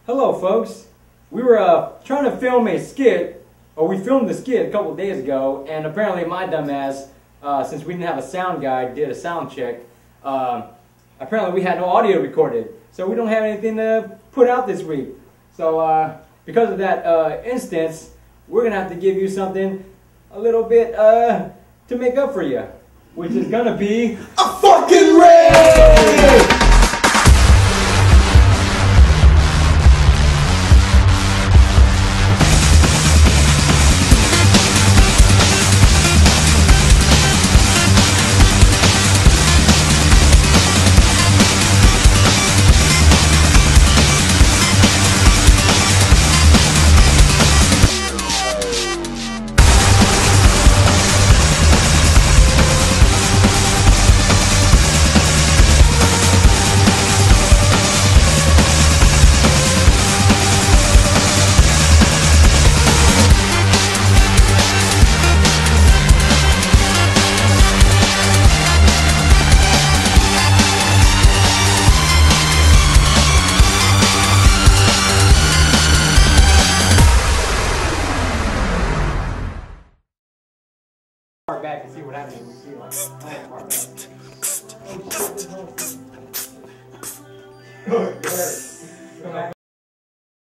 Hello folks, we were trying to film a skit, or we filmed the skit a couple of days ago, and apparently my dumbass, since we didn't have a sound guy, did a sound check. Apparently we had no audio recorded, so we don't have anything to put out this week. So because of that instance, we're going to have to give you something a little bit to make up for you, which is going to be a fucking rave! Back and see what happens.